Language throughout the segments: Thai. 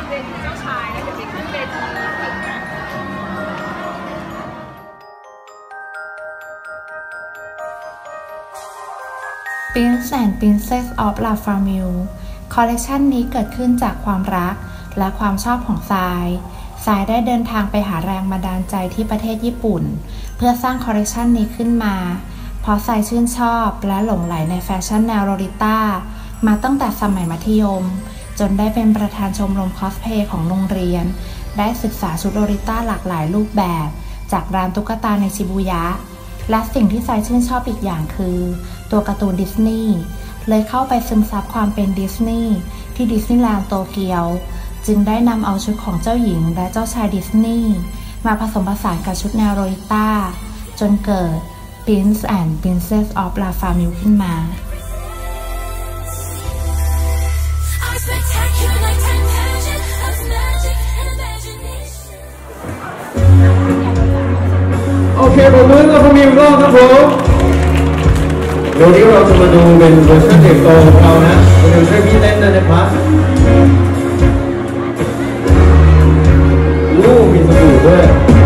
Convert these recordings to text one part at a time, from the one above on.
เป็นเจ้าชายแล้วจะไปขึ้นเวทีอีกนะ Prince and Princess of La Famille คอลเลกชันนี้เกิดขึ้นจากความรักและความชอบของทรายได้เดินทางไปหาแรงบันดาลใจที่ประเทศญี่ปุ่นเพื่อสร้างคอลเลกชันนี้ขึ้นมาเพราะทรายชื่นชอบและหลงใหลในแฟชั่นแนวโลลิต้ามาตั้งแต่สมัยมัธยมจนได้เป็นประธานชมรมคอสเพลย์ของโรงเรียนได้ศึกษาชุดโลลิต้าหลากหลายรูปแบบจากร้านตุ๊กตาในชิบูยะและสิ่งที่ทรายชื่นชอบอีกอย่างคือตัวการ์ตูนดิสนีย์เลยเข้าไปซึมซับความเป็นดิสนีย์ที่ดิสนีย์แลนด์โตเกียวจึงได้นำเอาชุดของเจ้าหญิงและเจ้าชายดิสนีย์มาผสมผสานกับชุดแนวโลลิต้าจนเกิด Prince and Princess of La Famille ขึ้นมาโอเคผมมือกับผมมีรอบครับผมเดี๋ยวนี้เราจะมาดูเป็นเวอร์ชันเด็กโตของเรานะเป็นเวอร์ชันที่เล่นนะครับมีสบู่ด้วย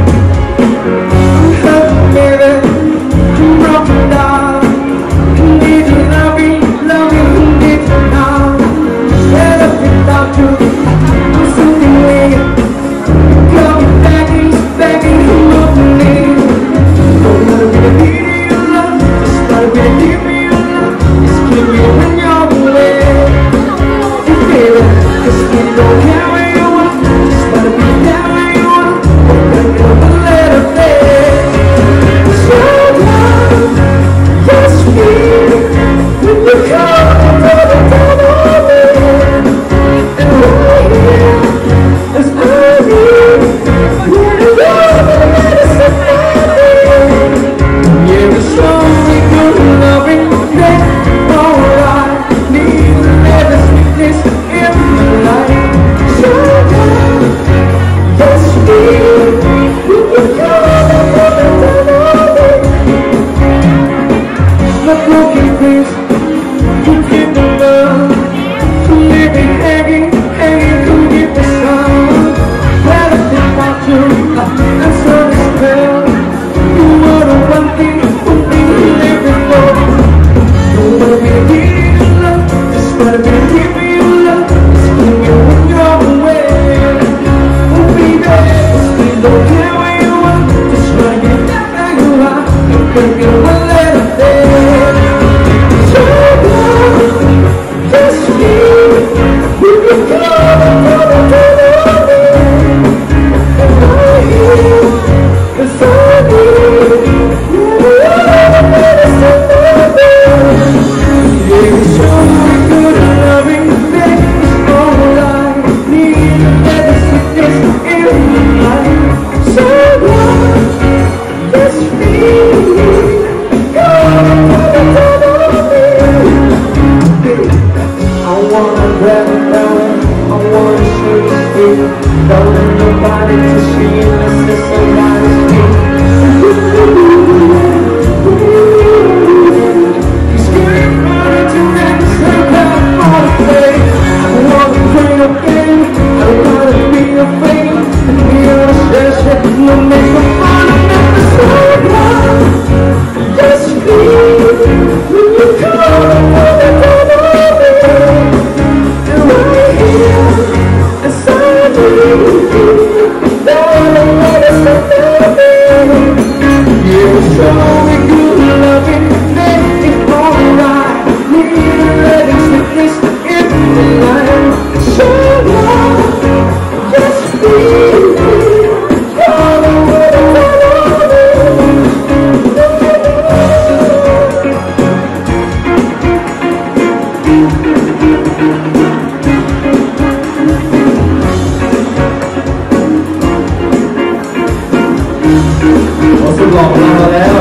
สุดหล่อมาแล้ว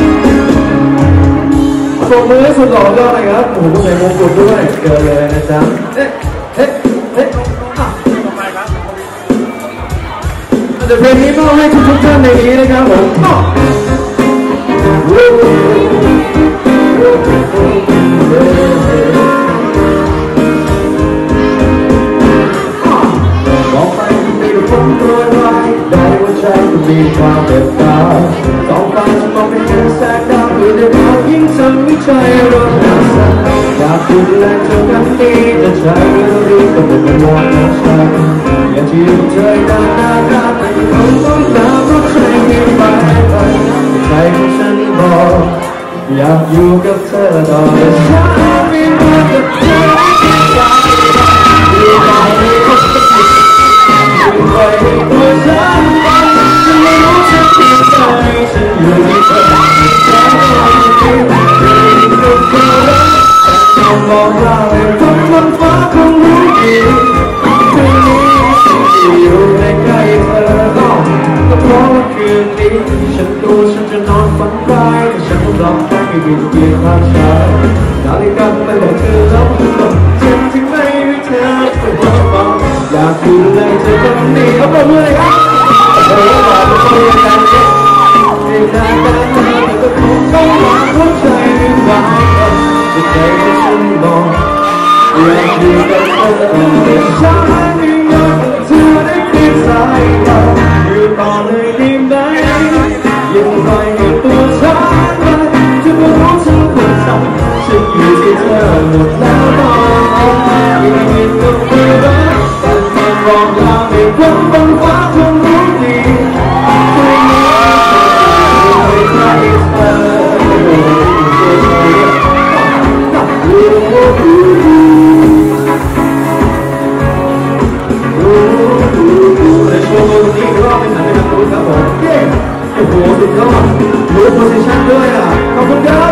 ปรบมือให้สุดหล่อก็เลยครับโอ้โหใส่มงกุฎด้วยเกินเลยนะจ๊ะเดี๋ยวเพลงนี้มอบให้ทุกท่านในนี้นะครับผมขอตัวร้ายได้ว่าใจก็มีความเด็ดดาวสองฟ้าจะมองเป็นแค่แสงดาวหรือได้ดาวยิ่งทำให้ใจร้อนหนักสั่นอยากดูแลเธอกันดีแต่ใจไม่รู้ก็เป็นกังวลของฉันอยากจะอยู่เธอได้แต่คงต้องตามเพราะใจมีไปใจของฉันบอกอยากอยู่กับเธอต่อไปฉันไม่รู้กับเธออยู่ต่อไปอยู่ไปตัวฉันฉันไม่รู้จะทำใจฉันอยู่ที่เธอฉันไม่รู้กับเธอแต่ต้องบอกเราคนบนฟ้าคงรู้ดีคืนนี้ฉันจะอยู่ใกล้ๆเธอต้องก็เพราะว่าคืนนี้ฉันตัวฉันจะนอนฝันร้ายแต่ฉันต้องรับต้องไม่มีเพียงภาพเช้านาฬิกาไม่บอกเธอแล้วเจ็บที่ไม่มีเธอเป็นความฝันอยากดูแลเธอคนนี้เอาไปเลยครับเธออยากจะคุยกันให้นานกันแต่ก็คงต้องวางหัวใจไม่ไหวจะใจให้ฉันบอกอยากอยู่กับเธอแต่ฉันไม่ยอมเธอได้เพียงสายตาอยู่ต่อเลยได้ไหมยังปล่อยให้ตัวฉันจะไม่รู้ฉันควรทำฉันอยู่ที่เธอหมดแล้วตอนนี้ยังเห็นกับเธอแต่มันบอกลาไม่พ้นบนฟ้าคงรู้ดีคืนนี้ไม่ใช่เธอในโชว์นี้อีกรอบเป็นหนังในการ์ตูนครับผมเย้โอ้โหสุดยอดรู้โพสิชั่นด้วยอ่ะขอบคุณครับ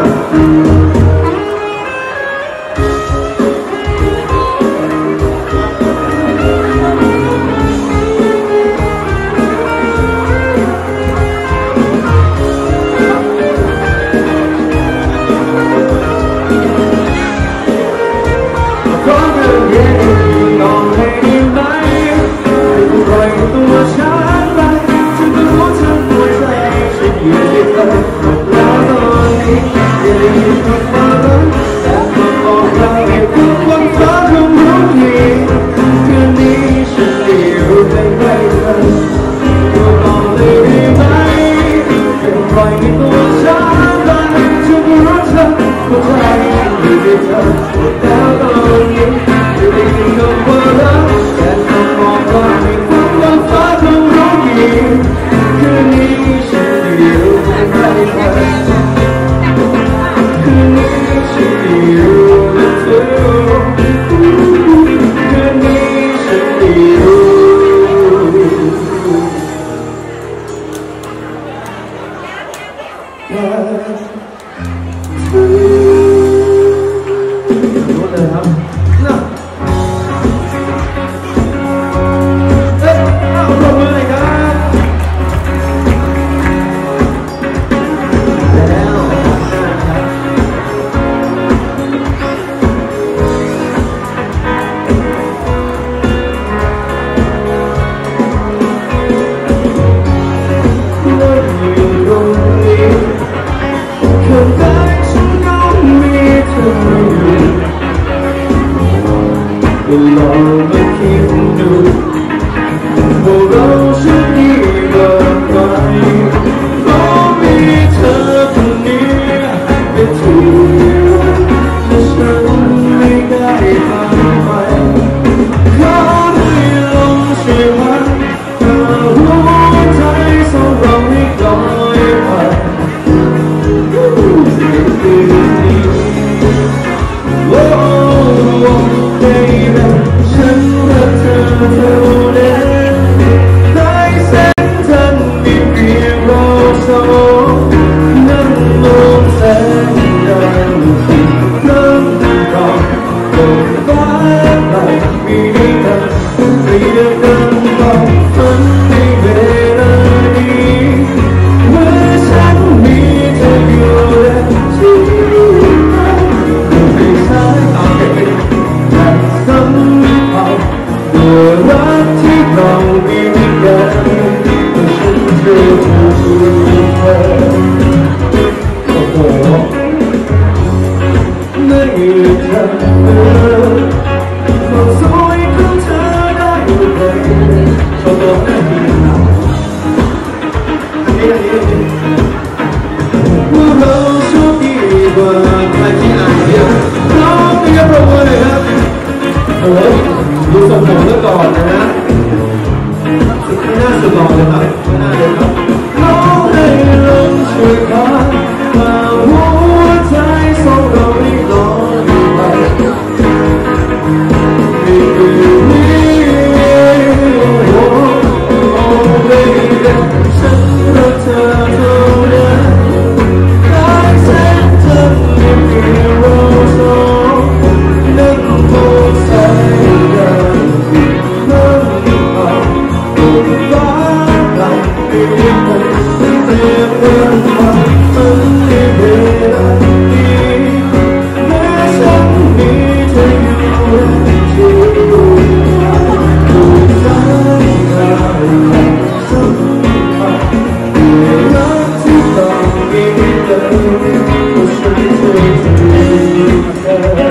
ขอเธอเย็นก่อนให้ได้ไหมปล่อยตัวฉันไปฉันก็รู้เธอหัวใจฉันอยู่ที่เธอแล้วตอนนี้อย่าได้ยินคำว่ารักแต่มาบอกเราให้ทุกคนฟ้าคงรู้ดีคืนนี้ฉันจะอยู่ใกล้ๆเธออยู่ต่อเลยได้ไหมปล่อยตัวฉันไปฉันก็รู้เธอหัวใจฉันอยู่ที่เธอแล้วตอนนี้อย่าได้ยินคำว่ารักแต่มาบอกเราให้ทุกคนฟ้าคงรู้ดีคืนนี้ฉันจะอยู่ใกล้ๆเธอคืนนี้ฉันจะอยู่กับเธอคืนนี้ฉันจะอยู่รู้เลยครับนะเอาปรบมือเลยครับแล้วอยู่ตรงนี้ข้างใต้ฉันก็มีเธออยู่ก็ลองมาคิดดูว่าเราจะดีแบบไหนเพราะมีเธอคนนี้เป็นที่รักและฉันไม่ได้ทำไปขอให้ลงใช่ไหมถ้าหัวใจสองเราไม่ลอยไปโอ้เบบี้ฉันรักเธอเท่านั้นได้แสนทันมีเพียงเราสองนั่งมองแสงดาวที่น้ำรอตกฟ้าไปมีกันไม่เดินกันต่อฝันในเวลานี้เมื่อฉันมีเธออยู่และที่ไม่ใช่เอาเก็บไปแต่สัมผัสตัวรักที่เรามีกันเมื่อฉันเจอเธอโอ้โหไม่มีเธอความสวยของเธอได้เลยชอบตัวนั้นสุดหล่อเลยครับไม่น่าเลยครับน้องให้ลมช่วยพัดพาหัวใจสองเราให้ลอยไปฉันรักเธอเท่านั้นได้แสนจะไม่เพียงเราสองนั่งมองสายตานั่งมองบนฟ้าไกลเพียงแต่เพียงเดินผ่านมันในเวลานี้แม้ฉันมีเธออยู่ที่ดูสายตาสัมผัสรักที่ต้องมีเธอเพราะฉันเธอจะมีเธอ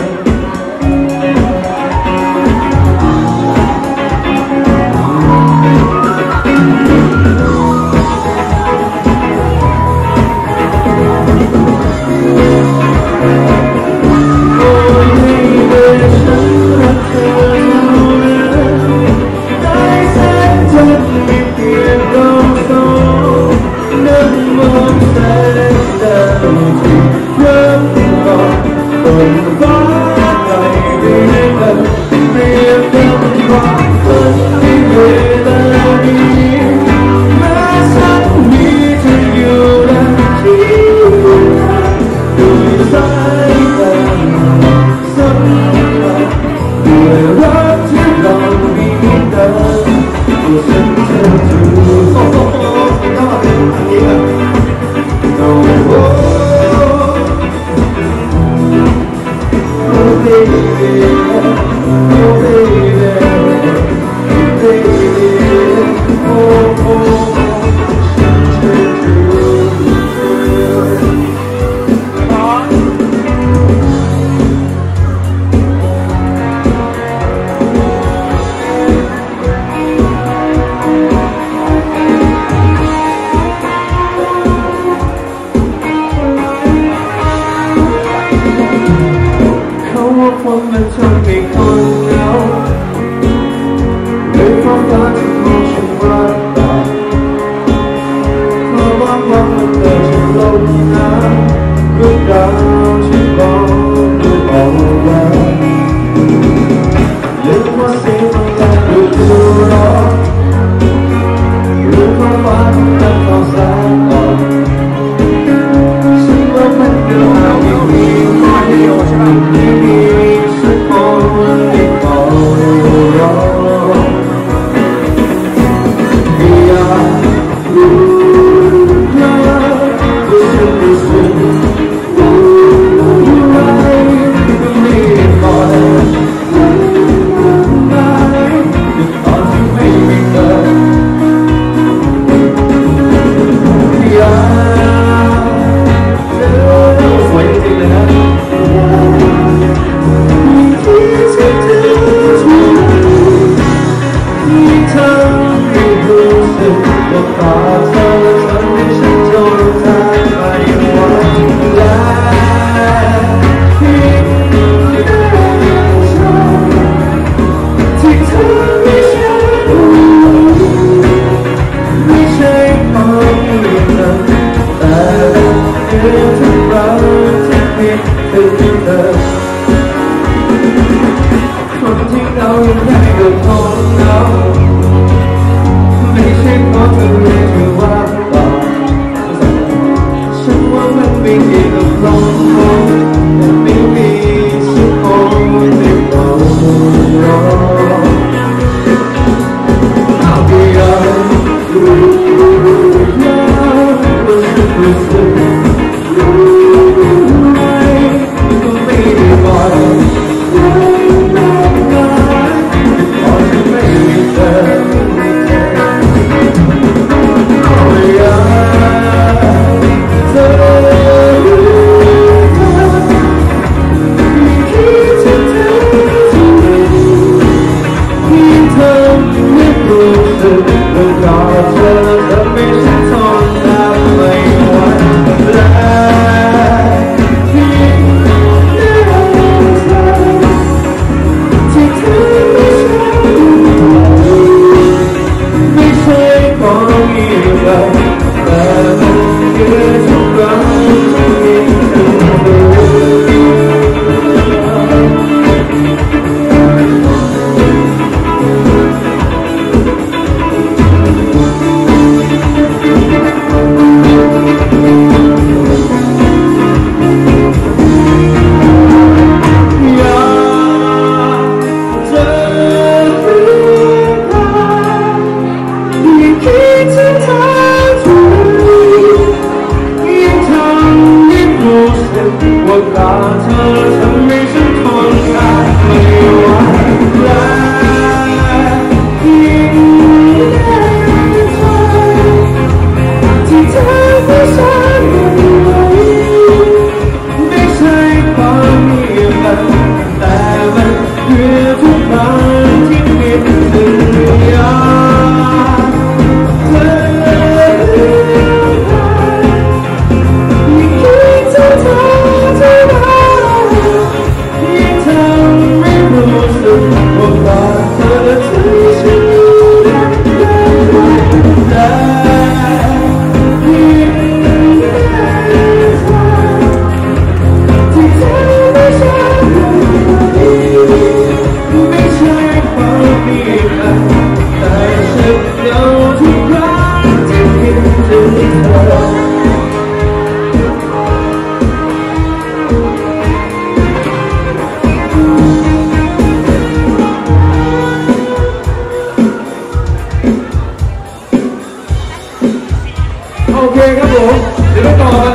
คนมันทำให้คนเหงาด้วยความรักที่มองฉันรักแบบเพราะว่าความมันเกิดฉันลงน้ำเรื่องราวที่บอกด้วยเอาไว้ลืมว่าสิ่งมันแค่ดูร้อนลืมความฝันและความแสนอ่อนฉันว่ามันเกิดเอาไม่มีความเดียวใช่ไหมไม่มี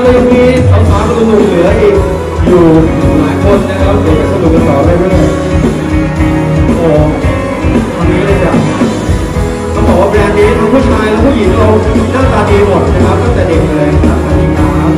ก็ยังมีสาวๆสนุกเหลืออีกอยู่หลายคนนะครับเดี๋ยวจะสนุกกันต่อเรื่อยๆโอ้ตอนนี้เลยจ้ะต้องบอกว่าแบรนด์นี้ทั้งผู้ชายและผู้หญิงเราหน้าตาดีหมดนะครับตั้งแต่เด็กเลยครับสวัสดีครับ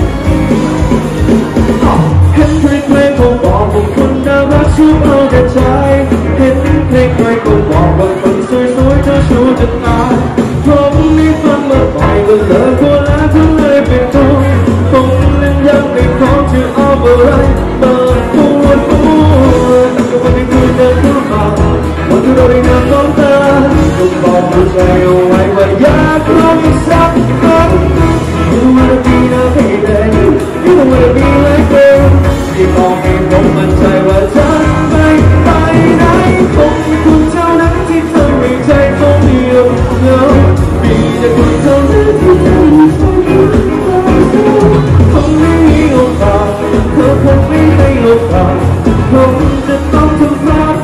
เห็นใครๆก็บอกว่าคนน่ารักชูเอาแต่ใจเห็นใครๆก็บอกว่าคนสวยๆเธอชูจะตายผมนี่ฟังมาบ่อยก็เลิกคนแล้วก็เลยเป็นตัวผมเล่นยังไม่พอจะเอาอะไรเปิดปวดแต่ก็วันที่คุยเดินเข้ามาวันที่เราได้นำน้องตาก็บอกหัวใจเอาไว้ว่าอยากลองอีกสักครั้ง You wanna be now baby You wanna be like girl ที่บอกให้ผมมั่นใจว่าจะไม่ไปไหนคงมีคุณเท่านั้นที่ทำให้ใจผมเหี่ยวเหงามีแต่คุณเท่านั้นที่ทำให้ใจคงไม่มีโอกาสเธอคงไม่ให้โอกาสผมจะต้องทำพลาด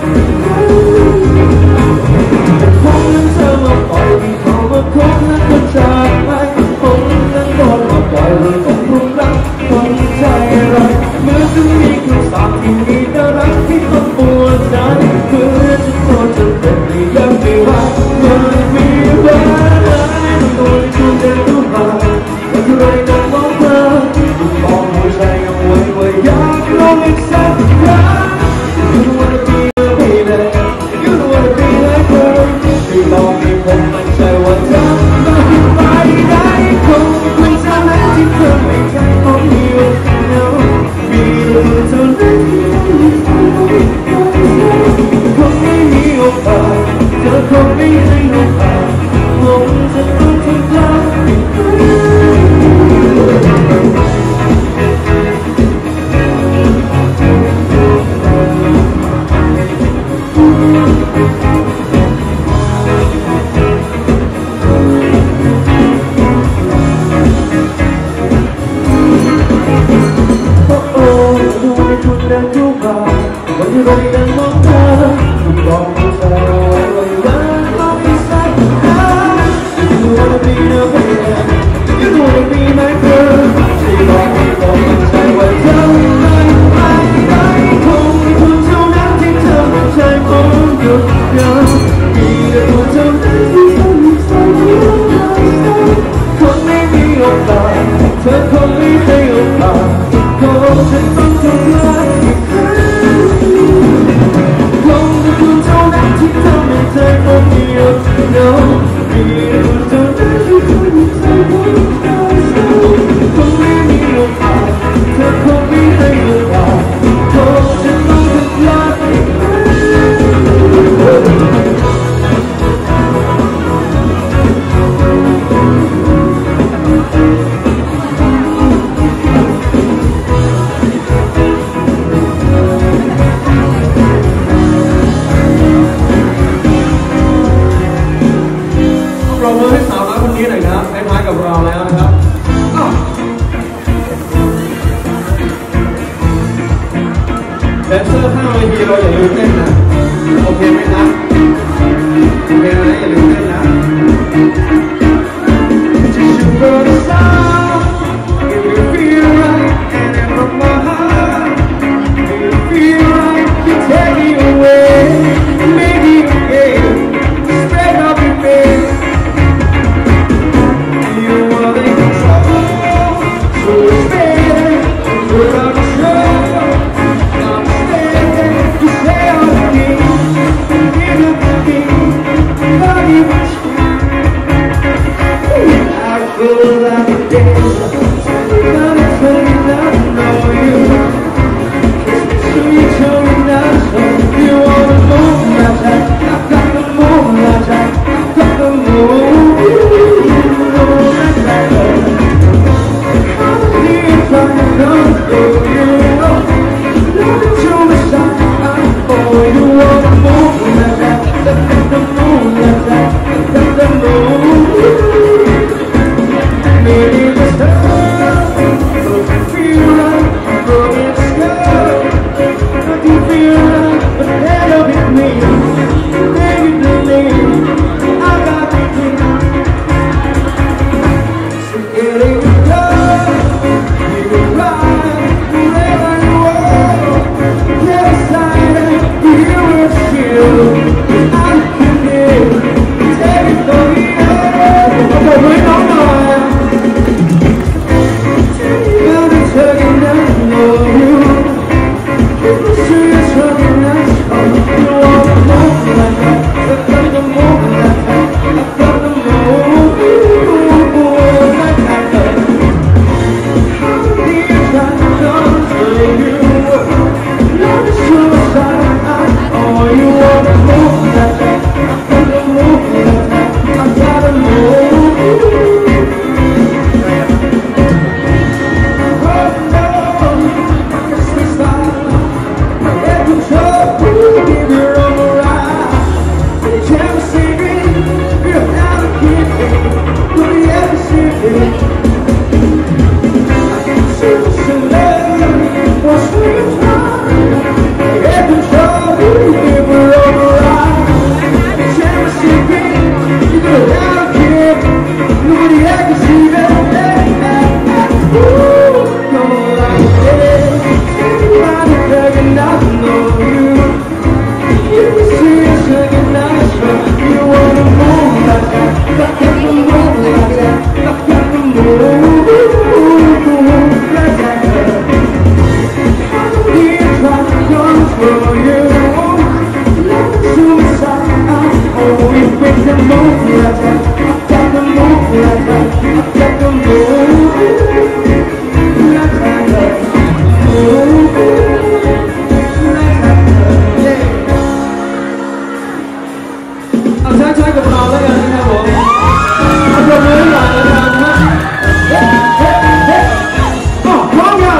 แต่ผมนั้นเธอมาปล่อยที่เขามาคบและก็จากไปผมนั้นโดนมาปล่อยเรื่องของความรักของใจเราเมื่อจะมีคำสาปที่มีแต่รักที่ต้องปวดใจเพื่อจะโทษจะเป็นไม่ยังไม่รักมันมีวันไหนตัวที่คุณจะรู้มาว่าเธอได้นั่งมองมาบอกหัวใจเอาไว้ว่าอยากลองอีกสักครั้ง You don't wanna be a baby You don't wanna be like her ที่บอกให้ผมมั่นใจว่าจะไม่ไปไหนคงมีคุณเท่านั้นที่ทำให้ใจผมเหี่ยวเหงามีคุณเท่านั้นที่ทำให้ใจคงไม่มีโอกาสเธอคงไม่ให้โอกาสผมจะต้องทำพลาดอีกครั้วันที่เราได้นั่งมองตาคุณบอกหัวใจเอาไว้ว่าอยากลองอีกสักครั้ง You wanna be now baby You wanna be my girl ที่บอกให้ผมมั่นใจว่าจะไม่ไปไหนคงมีคุณเท่านั้นที่ทำให้ใจผมหยุดยั้งมีแต่คุณเท่านั้นที่ทำให้ใจผมหยุดยั้งคงไม่มีโอกาสเธอคงไม่ให้โอกาสคงจะต้องทำลายอีกครั้งคงจะคุณเท่านั้นที่ทำให้ใจผมเหี่ยวเหงามีคุณเท่านั้นที่ทำให้ใจผมเศร้าคงไม่มีโอกาสเธอคงไม่ให้โอกาสคงจะต้องทำลายอีกครั้งปรบมือให้สาวน้อยคนนี้หน่อยครับคล้ายๆกับเราแล้วนะครับแดนเซอร์ข้างเวทีเราอย่าลืมเต้นนะโอเคไหมนะโอเคนะอย่าลืมเต้นนะ Just you go to sound if you feel right and then from my heart if you feel right you take me away maybe again spread out your face You are the control so stay without a show I'm staying you stay on me give it to me love you much เอาช้าๆกับเราแล้วกันนะครับผมเอาตัวมือหน่อยแล้วกันนะพร้อมกัน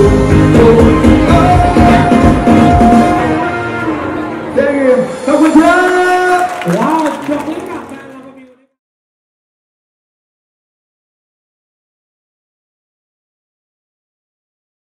ขอบคุณครับ